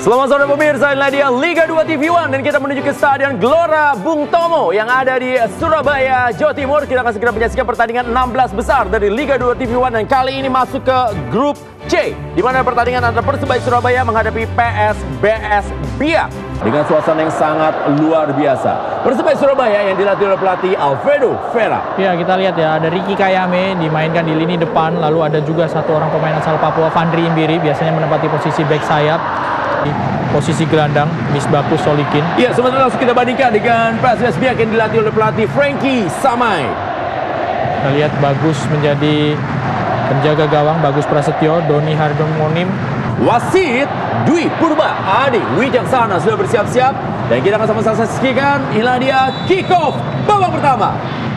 Selamat sore pemirsa, inilah dia Liga 2 TV One dan kita menuju ke Stadion Gelora Bung Tomo yang ada di Surabaya, Jawa Timur. Kita akan segera menyaksikan pertandingan 16 besar dari Liga 2 TV One dan kali ini masuk ke grup C, di mana pertandingan antara Persebaya Surabaya menghadapi PSBS Biak dengan suasana yang sangat luar biasa. Persebaya Surabaya yang dilatih oleh pelatih Alfredo Vera. Ya, kita lihat ya, ada Ricky Kayame dimainkan di lini depan, lalu ada juga satu orang pemain asal Papua, Fandri Imbiri, biasanya menempati posisi back sayap. Posisi gelandang Misbakus Solikin. Ya, sementara langsung kita bandingkan dengan PSBS Biak yang dilatih oleh pelatih Frankie Samai. Kita lihat Bagus menjadi penjaga gawang, Bagus Prasetyo, Doni Hardomonim. Wasit Dwi Purba Adi Wijaksana sudah bersiap-siap dan kita akan sama-sama saksikan. Inilah dia kick off babak pertama.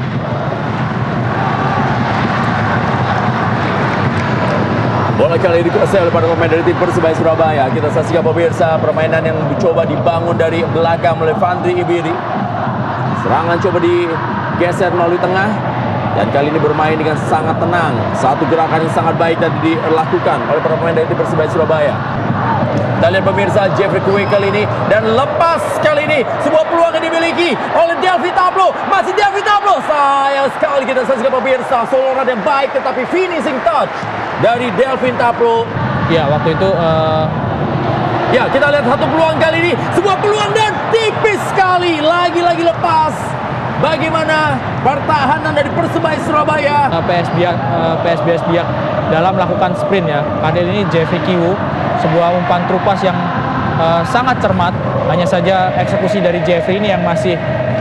Bola kali ini dikuasai oleh para pemain dari tim Persebaya Surabaya. Kita saksikan pemirsa permainan yang coba dibangun dari belakang oleh Fandri Ibiri. Serangan coba digeser melalui tengah. Dan kali ini bermain dengan sangat tenang. Satu gerakan yang sangat baik tadi dilakukan oleh para pemain dari tim Persebaya Surabaya. Kita lihat pemirsa Jeffrey Kue kali ini. Dan lepas kali ini sebuah peluang yang dimiliki oleh Delvin Tablo. Masih Delvin Tablo. Sayang sekali kita saksikan pemirsa. Soloran yang baik tetapi finishing touch dari Delvin Tablo. Ya, waktu itu ya, kita lihat satu peluang kali ini. Sebuah peluang dan tipis sekali. Lagi-lagi lepas. Bagaimana pertahanan dari Persebaya Surabaya? PSBS Biak dalam melakukan sprint ya. Kali ini Jeffrey Kiwu, sebuah umpan trupas yang sangat cermat. Hanya saja eksekusi dari Jeffrey ini yang masih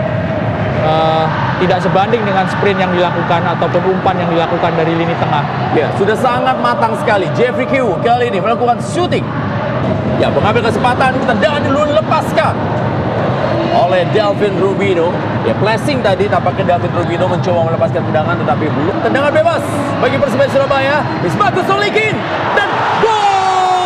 tidak sebanding dengan sprint yang dilakukan ataupun umpan yang dilakukan dari lini tengah. Ya, sudah sangat matang sekali. Jeffrey Kiwu kali ini melakukan shooting. Ya, mengambil kesempatan, tendangan dulu lepaskan oleh Delvin Rubino. Ya, flashing tadi tampaknya Delvin Rubino mencoba melepaskan tendangan tetapi belum. Tendangan bebas bagi Persebaya Surabaya. Misbakus Solikin dan gol!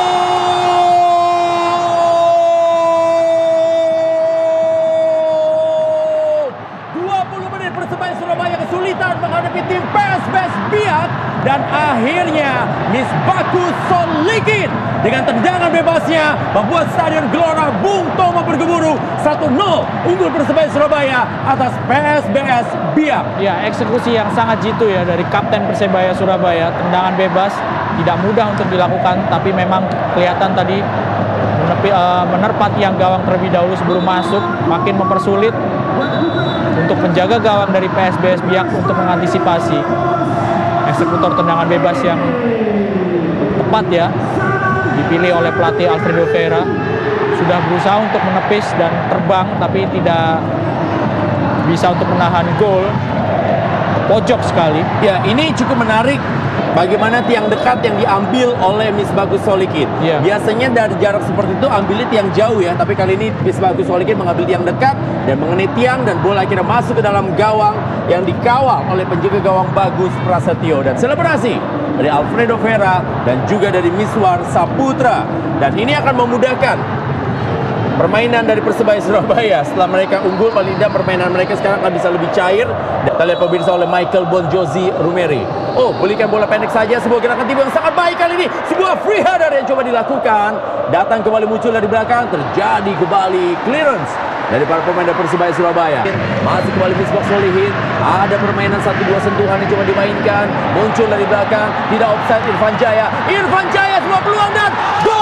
20 menit Persebaya Surabaya kesulitan menghadapi tim PSBS Biak dan akhirnya Misbakus Solikin dengan tendangan bebasnya membuat Stadion Gelora Bung Tomo bergemuruh 1-0 unggul Persebaya Surabaya atas PSBS Biak. Ya, eksekusi yang sangat jitu ya dari Kapten Persebaya Surabaya. Tendangan bebas tidak mudah untuk dilakukan, tapi memang kelihatan tadi menerpa tiang gawang terlebih dahulu sebelum masuk, makin mempersulit untuk menjaga gawang dari PSBS Biak untuk mengantisipasi eksekutor tendangan bebas yang tepat ya, dipilih oleh pelatih Alfredo Vera. Sudah berusaha untuk menepis dan terbang tapi tidak bisa untuk menahan gol. Pojok sekali. Ya, ini cukup menarik bagaimana tiang dekat yang diambil oleh Misbakus Solikin. Yeah. Biasanya dari jarak seperti itu ambilnya tiang jauh ya, tapi kali ini Misbakus Solikin mengambil tiang dekat dan mengenai tiang dan bola akhirnya masuk ke dalam gawang yang dikawal oleh penjaga gawang Bagus Prasetyo. Dan selebrasi dari Alfredo Vera dan juga dari Miswar Saputra. Dan ini akan memudahkan permainan dari Persebaya Surabaya. Setelah mereka unggul, paling tidak permainan mereka sekarang akan bisa lebih cair. Kita lihat pemirsa oleh Michael Bonjozi Rumeri. Oh, belikan bola pendek saja. Sebuah gerakan tiba yang sangat baik kali ini. Sebuah free header yang coba dilakukan. Datang kembali muncul dari belakang. Terjadi kembali clearance dari para pemain dari Persebaya Surabaya. Masih kembali Misbah Solihin. Ada permainan 1-2 sentuhan yang coba dimainkan. Muncul dari belakang. Tidak offside Irfan Jaya. Irfan Jaya sebuah peluang dan gol!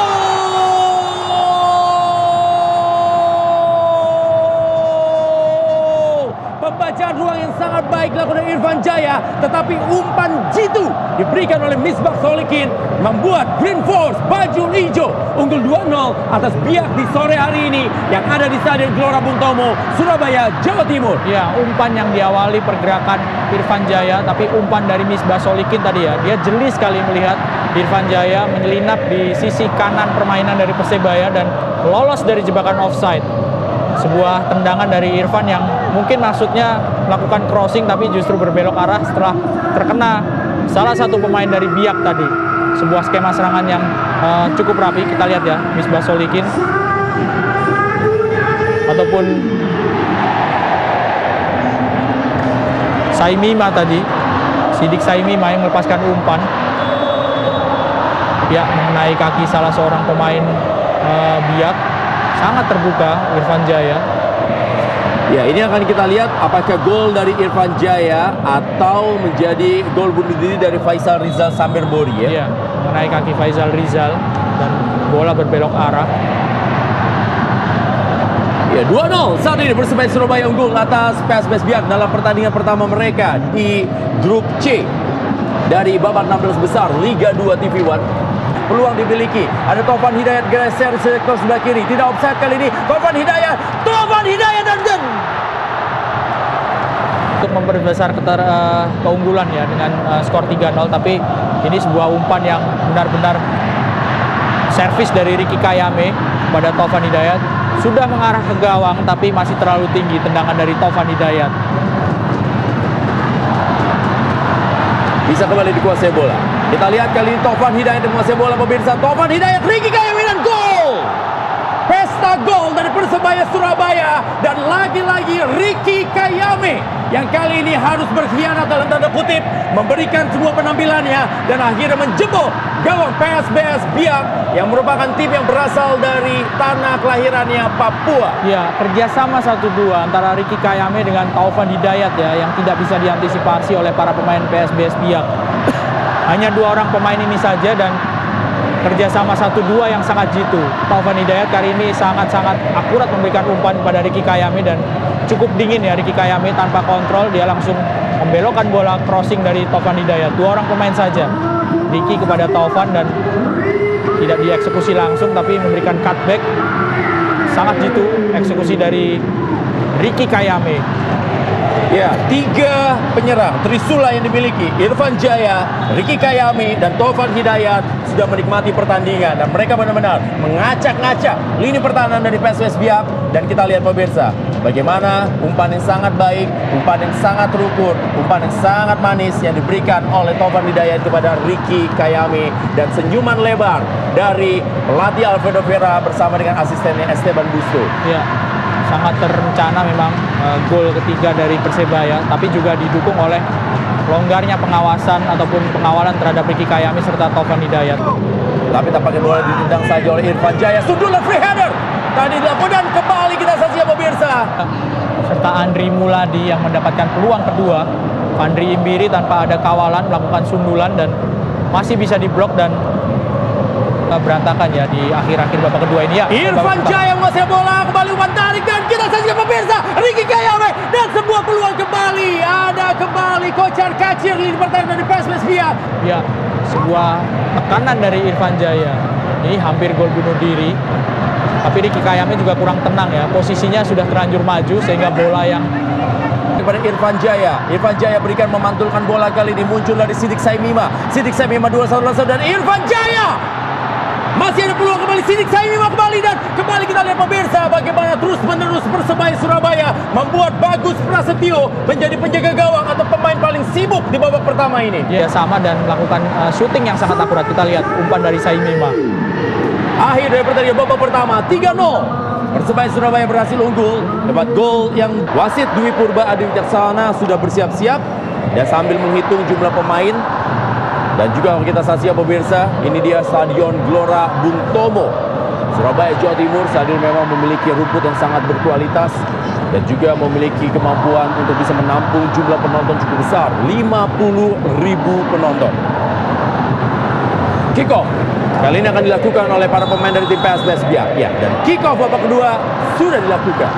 Pembacaan ruang yang sangat baik dilakukan oleh Irfan Jaya, tetapi umpan jitu diberikan oleh Misbah Solikin membuat Green Force baju hijau unggul 2-0 atas Biak di sore hari ini yang ada di Stadion Gelora Bung Tomo, Surabaya, Jawa Timur. Ya, umpan yang diawali pergerakan Irfan Jaya, tapi umpan dari Misbah Solikin tadi ya, dia jeli sekali melihat Irfan Jaya menyelinap di sisi kanan permainan dari Persebaya dan lolos dari jebakan offside. Sebuah tendangan dari Irfan yang mungkin maksudnya melakukan crossing tapi justru berbelok arah setelah terkena salah satu pemain dari Biak tadi. Sebuah skema serangan yang cukup rapi. Kita lihat ya, Misbah Solikin ataupun Saimima tadi, Sidik Saimima yang melepaskan umpan ya mengenai kaki salah seorang pemain Biak. Sangat terbuka Irfan Jaya. Ya, ini akan kita lihat apakah gol dari Irfan Jaya atau menjadi gol bunuh diri dari Faisal Rizal Samberbori ya. Iya, mengenai kaki Faisal Rizal dan bola berbelok arah. Ya, 2-0 saat ini Persebaya Surabaya unggul atas PSBS Biak dalam pertandingan pertama mereka di grup C dari babak 16 besar Liga 2 TV One. Peluang dimiliki. Ada Taufan Hidayat geser sektor sebelah kiri. Tidak offside kali ini. Taufan Hidayat dan gol. Untuk memperbesar keunggulan ya dengan skor 3-0, tapi ini sebuah umpan yang benar-benar servis dari Ricky Kayame pada Taufan Hidayat. Sudah mengarah ke gawang tapi masih terlalu tinggi tendangan dari Taufan Hidayat. Bisa kembali dikuasai bola. Kita lihat kali ini Taufan Hidayat menguasai bola pemirsa. Taufan Hidayat, Ricky Kayame dan gol. Pesta gol dari Persebaya Surabaya dan lagi-lagi Ricky Kayame yang kali ini harus berkhianat dalam tanda kutip, memberikan sebuah penampilannya dan akhirnya menjebol gawang PSBS Biak yang merupakan tim yang berasal dari tanah kelahirannya Papua. Ya, kerjasama 1-2 antara Ricky Kayame dengan Taufan Hidayat ya yang tidak bisa diantisipasi oleh para pemain PSBS Biak. Hanya 2 orang pemain ini saja dan kerjasama 1-2 yang sangat jitu. Taufan Hidayat kali ini sangat-sangat akurat memberikan umpan kepada Ricky Kayame dan cukup dingin ya Ricky Kayame tanpa kontrol. Dia langsung membelokkan bola crossing dari Taufan Hidayat. 2 orang pemain saja. Ricky kepada Taufan dan tidak dieksekusi langsung tapi memberikan cutback. Sangat jitu eksekusi dari Ricky Kayame. Ya, 3 penyerang Trisula yang dimiliki Irfan Jaya, Ricky Kayame, dan Taufan Hidayat sudah menikmati pertandingan dan mereka benar-benar mengacak-ngacak lini pertahanan dari PSBS Biak. Dan kita lihat pemirsa, bagaimana umpan yang sangat baik, umpan yang sangat terukur, umpan yang sangat manis yang diberikan oleh Taufan Hidayat kepada Ricky Kayame dan senyuman lebar dari pelatih Alfredo Vera bersama dengan asistennya Esteban Busto. Ya, sangat terencana memang gol ketiga dari Persebaya, tapi juga didukung oleh longgarnya pengawasan ataupun pengawalan terhadap Ricky Kayame serta Taufan Hidayat. Tapi tampaknya bola ditendang saja oleh Irfan Jaya. Sundulan free header tadi dilakukan dan kembali kita saksikan pemirsa. Serta Andri Muladi yang mendapatkan peluang kedua. Andri Imbiri tanpa ada kawalan melakukan sundulan dan masih bisa diblok dan berantakan ya di akhir-akhir babak kedua ini ya. Irfan Jaya menguasai bola, kembali umpan tarik dan kita saksikan pemirsa Ricky Kayame dan sebuah peluang kembali. Ada kembali kocar kacir lini pertahanan dari PSBS Biak. Ya, sebuah tekanan dari Irfan Jaya. Ini hampir gol bunuh diri. Tapi Ricky Kayame juga kurang tenang ya. Posisinya sudah terlanjur maju sehingga bola yang kepada Irfan Jaya. Irfan Jaya berikan memantulkan bola kali ini muncul dari Sidik Saimima. Sidik Saimima 2-1 dan Irfan Jaya. Masih ada peluang kembali Sidik Saimima kembali dan kembali kita lihat pemirsa bagaimana terus-menerus Persebaya Surabaya membuat Bagus Prasetyo menjadi penjaga gawang atau pemain paling sibuk di babak pertama ini. Ya sama dan melakukan shooting yang sangat akurat. Kita lihat umpan dari Saimima. Akhir dari pertandingan babak pertama 3-0. Persebaya Surabaya berhasil unggul lewat gol yang wasit Dwi Purba Adi Wicaksana sudah bersiap-siap dan sambil menghitung jumlah pemain. Dan juga kita saksikan pemirsa, ini dia Stadion Gelora Bung Tomo, Surabaya, Jawa Timur. Stadion memang memiliki rumput yang sangat berkualitas dan juga memiliki kemampuan untuk bisa menampung jumlah penonton cukup besar, 50.000 penonton. Kick off kali ini akan dilakukan oleh para pemain dari tim PSBS Biak. Ya, dan kick off babak kedua sudah dilakukan.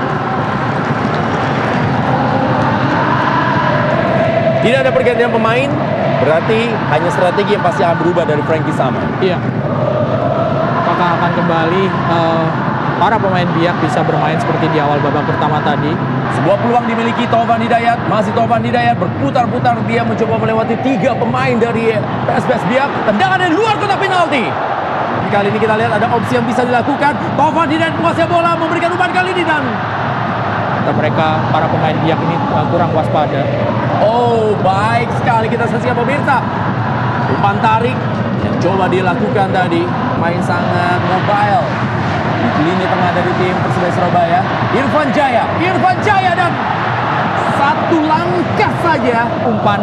Tidak ada pergantian pemain, berarti hanya strategi yang pasti akan berubah dari Frankie Sama. Iya. Apakah akan kembali para pemain Biak bisa bermain seperti di awal babak pertama tadi? Sebuah peluang dimiliki Taufan Hidayat. Masih Taufan Hidayat berputar-putar. Dia mencoba melewati 3 pemain dari PSBS Biak. Tendangan dari luar kotak penalti. Kali ini kita lihat ada opsi yang bisa dilakukan. Taufan Hidayat menguasai bola, memberikan umpan kali ini dan mereka para pemain Biak ini kurang waspada. Oh, baik sekali kita saksikan pemirsa. Umpan tarik yang coba dilakukan tadi, main sangat mobile di lini tengah dari tim Persebaya Surabaya. Irfan Jaya dan satu langkah saja Umpan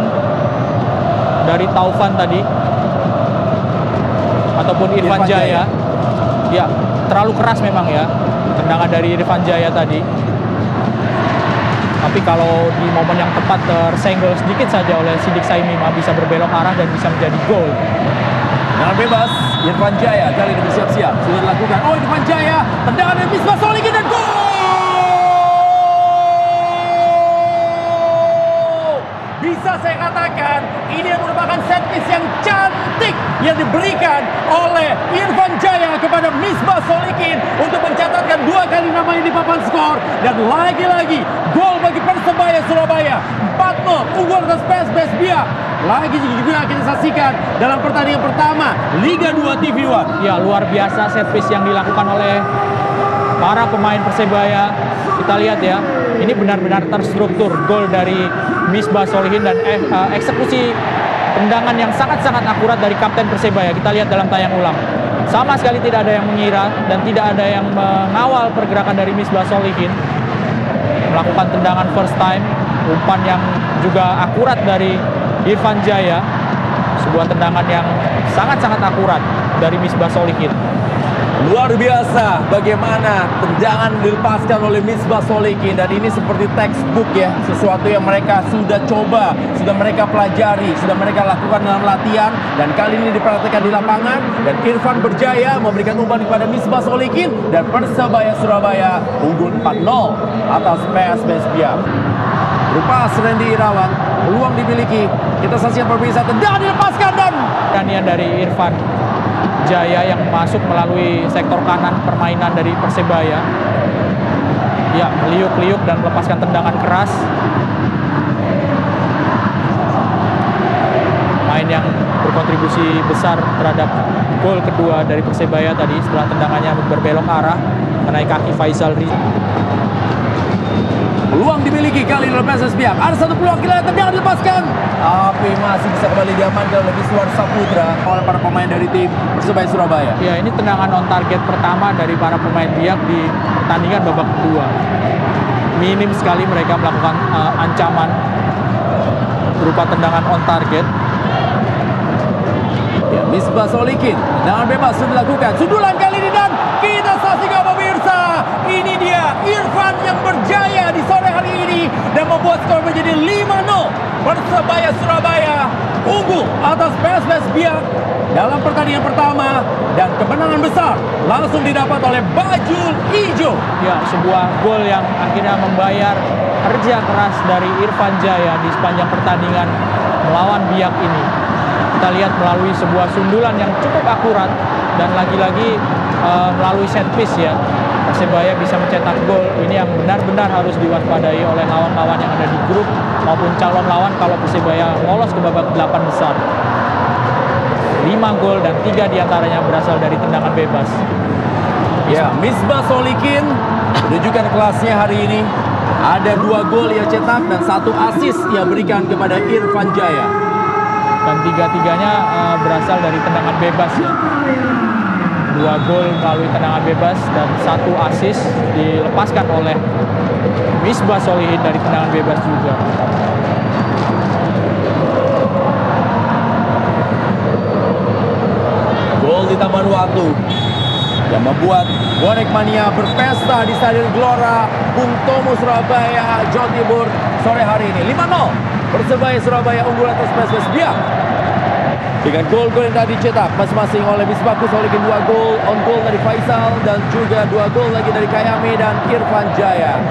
dari Taufan tadi ataupun Irfan Jaya. Ya, terlalu keras memang ya tendangan dari Irfan Jaya tadi. Tapi kalau di momen yang tepat tersenggol sedikit saja oleh Sidik Saimima bisa berbelok arah dan bisa menjadi gol. Tendangan bebas, Irfan Jaya kali ini bersiap-siap. Sudah dilakukan. Oh, Irfan Jaya, tendangan dari Misbah Solihin dan gol! Bisa saya katakan, ini yang merupakan set piece yang cantik yang diberikan oleh Irfan Jaya kepada Misbah Solihin untuk mencatatkan 2 kali namanya di papan skor. Dan lagi-lagi, gol bagi Persebaya Surabaya. 4-0, unggul atas PSBS Biak. Lagi juga kita saksikan dalam pertandingan pertama Liga 2 TV One. Ya, luar biasa set piece yang dilakukan oleh para pemain Persebaya. Kita lihat ya, ini benar-benar terstruktur. Gol dari Misbah Solihin dan eksekusi tendangan yang sangat-sangat akurat dari kapten Persebaya. Kita lihat dalam tayang ulang. Sama sekali tidak ada yang mengira dan tidak ada yang mengawal pergerakan dari Misbah Solihin. Melakukan tendangan first time, umpan yang juga akurat dari Irfan Jaya. Sebuah tendangan yang sangat-sangat akurat dari Misbah Solihin. Luar biasa bagaimana tendangan dilepaskan oleh Misbah Solihin, dan ini seperti textbook ya, sesuatu yang mereka sudah coba, sudah mereka pelajari, sudah mereka lakukan dalam latihan, dan kali ini diperhatikan di lapangan. Dan Irfan berjaya memberikan umpan kepada Misbah Solihin dan Persebaya Surabaya unggul 4-0 atas PSBS Biak. Berupa Randy Irawan, peluang dimiliki. Kita saksikan pemirsa, tendangan dilepaskan dan Kanian dari Irfan Jaya yang masuk melalui sektor kanan permainan dari Persebaya. Ya, meliuk-liuk dan melepaskan tendangan keras. Main yang berkontribusi besar terhadap gol kedua dari Persebaya tadi setelah tendangannya berbelok arah mengenai kaki Faisal Rizky. peluang dimiliki kali ini oleh PSBS Biak. Ada satu peluang, kita tendangan dilepaskan, tapi masih bisa kembali diamankan oleh Miswar Saputra oleh para pemain dari tim Persebaya Surabaya. Ya, ini tendangan on target pertama dari para pemain Biak di pertandingan babak kedua. Minim sekali mereka melakukan ancaman berupa tendangan on target. Ya, Misbah Solihin, tendangan bebas sudah dilakukan. Sundulan kali ini dan kita saksikan pemirsa. Ini dia Irfan yang berjaya di sore hari ini dan membuat skor menjadi 5-0. Persebaya Surabaya unggul atas PSBS Biak dalam pertandingan pertama, dan kemenangan besar langsung didapat oleh Bajul Ijo. Ya, sebuah gol yang akhirnya membayar kerja keras dari Irfan Jaya di sepanjang pertandingan melawan Biak ini. Kita lihat melalui sebuah sundulan yang cukup akurat dan lagi-lagi melalui set piece ya, Persebaya bisa mencetak gol. Ini yang benar-benar harus diwaspadai oleh lawan-lawan yang ada di grup maupun calon lawan kalau Persebaya lolos ke babak 8 besar. 5 gol dan 3 diantaranya berasal dari tendangan bebas. Ya, Misbah Solihin menunjukkan kelasnya hari ini. Ada 2 gol ia cetak dan 1 assist ia berikan kepada Irfan Jaya. Dan 3-tiganya berasal dari tendangan bebas ya. 2 gol melalui tendangan bebas dan 1 assist dilepaskan oleh Misbah Solihin dari tendangan bebas juga. Gol di tambahan waktu yang membuat Bonek Mania berpesta di Stadion Gelora Bung Tomo, Surabaya, Jawa Timur sore hari ini. 5-0 Persebaya Surabaya unggul atas PSBS Biak dengan gol-gol yang tadi dicetak masing-masing oleh Misbah Solihin. 2 gol on goal dari Faisal dan juga 2 gol lagi dari Kayame dan Irfan Jaya.